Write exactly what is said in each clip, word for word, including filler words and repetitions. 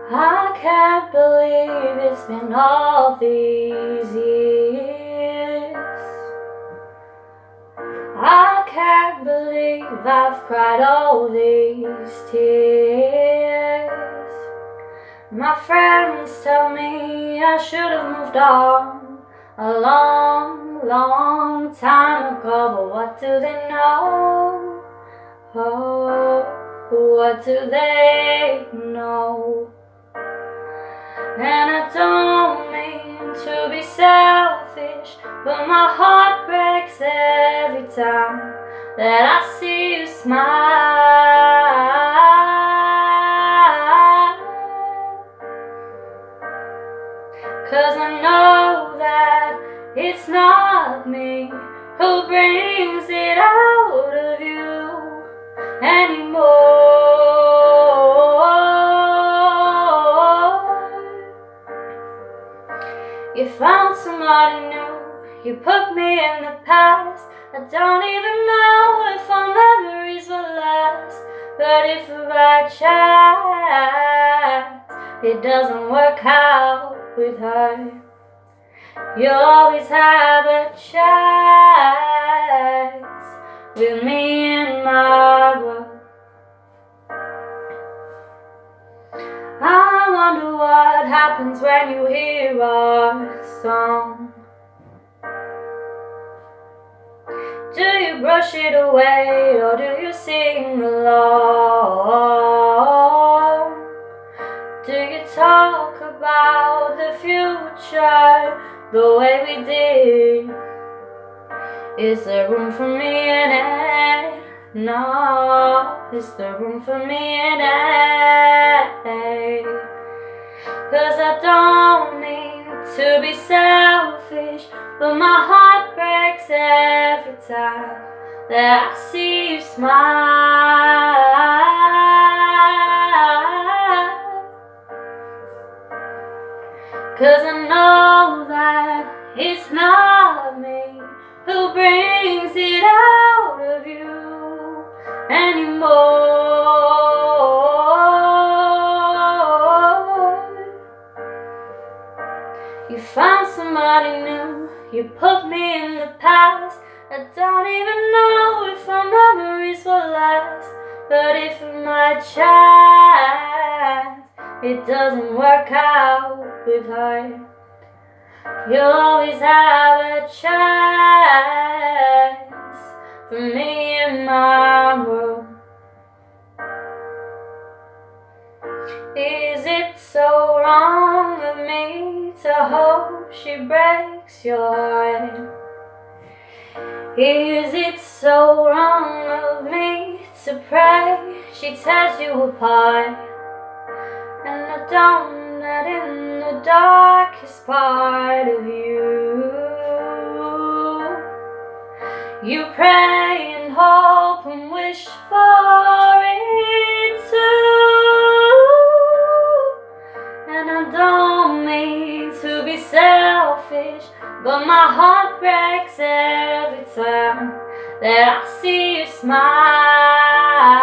I can't believe it's been all these years. I can't believe I've cried all these tears. My friends tell me I should have moved on a long, long time ago, but what do they know? Oh, what do they know? And I don't mean to be selfish, but my heart breaks every time that I see you smile. 'Cause I know that it's not me who brings it out of you anymore. You found somebody new, you put me in the past. I don't even know if our memories will last. But if by chance it doesn't work out with her, you'll always have a chance with me in my world. I wonder what happens when you hear our song. Do you brush it away or do you sing along? Do you talk about the future the way we did? Is there room for me in it? No, is there room for me in it? 'Cause I don't mean to be selfish, but my heart breaks every time that I see you smile. 'Cause I know that it's not me who brings it out of you anymore. You found somebody new, you put me in the past. I don't even know if our memories will last. But if my chance it doesn't work out with her, you'll always have a chance for me in my world. Is it so wrong of me to hope she breaks your heart? Is it so wrong of me to pray she tears you apart? And I don't that in the darkest part of you, you pray and hope and wish for it too. And I don't mean to be selfish, but my heart breaks every time that I see you smile.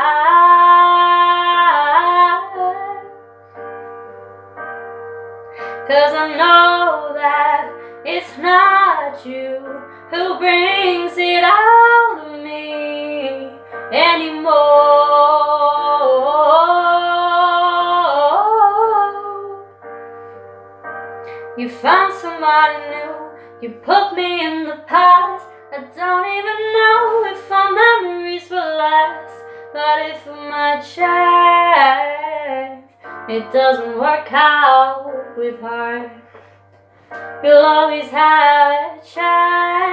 'Cause I know that it's not you who brings it out of me anymore. You found somebody new, you put me in the past. I don't even know if our memories will last. But if my chance it doesn't work out with her, you'll always have a chance